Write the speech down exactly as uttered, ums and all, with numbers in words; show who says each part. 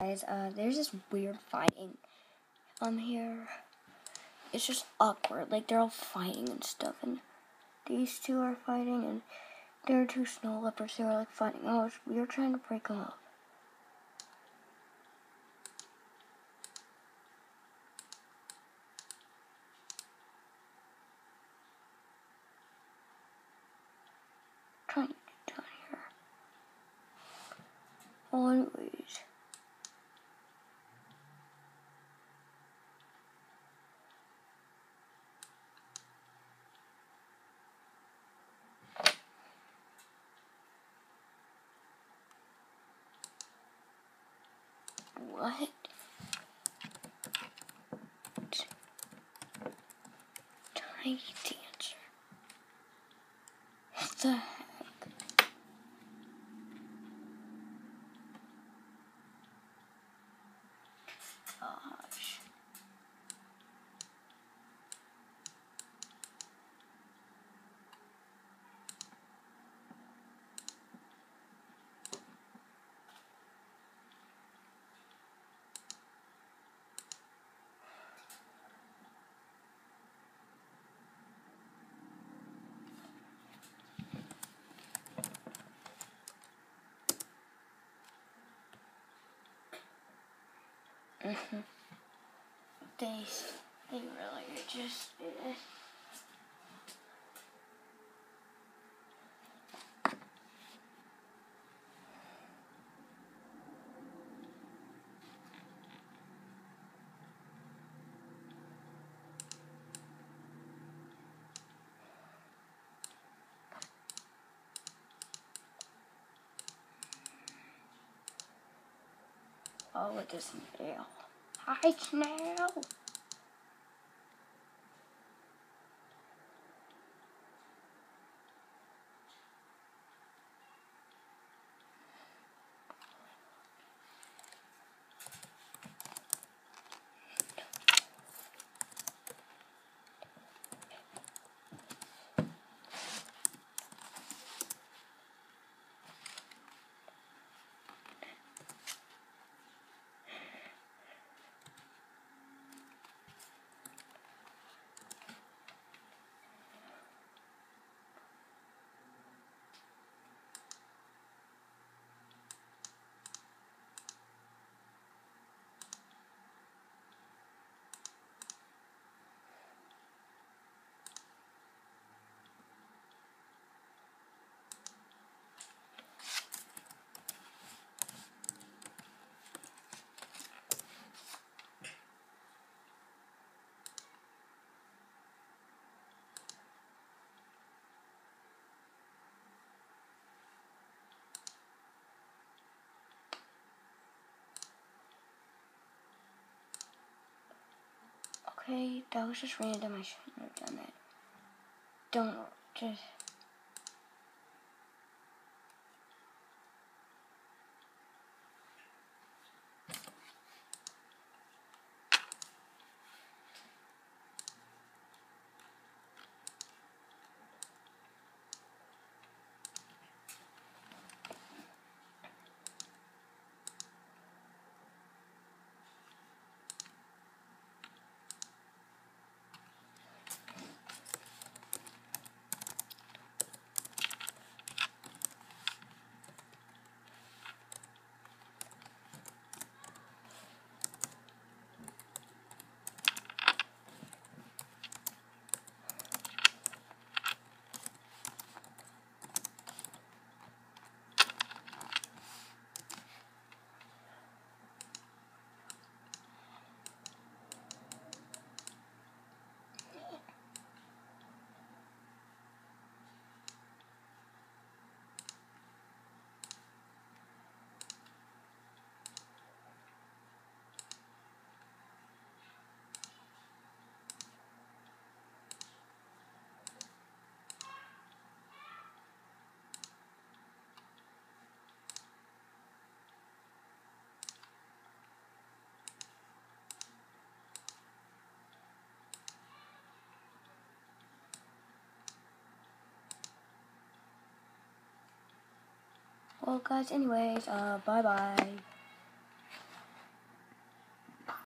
Speaker 1: Guys, uh, there's this weird fighting um here. It's just awkward. Like, they're all fighting and stuff, and these two are fighting, and there are two snow leopards who are like fighting. Oh, it's, we are trying to break them up. Trying to get down here. Well, anyways. What? Tiny dancer. What the heck? Gosh. Mm-hmm. They, they really just uh, oh, it is snail. Hi, snail. Okay, that was just random. I shouldn't have done that. Don't just. Well, guys, anyways, uh, bye-bye.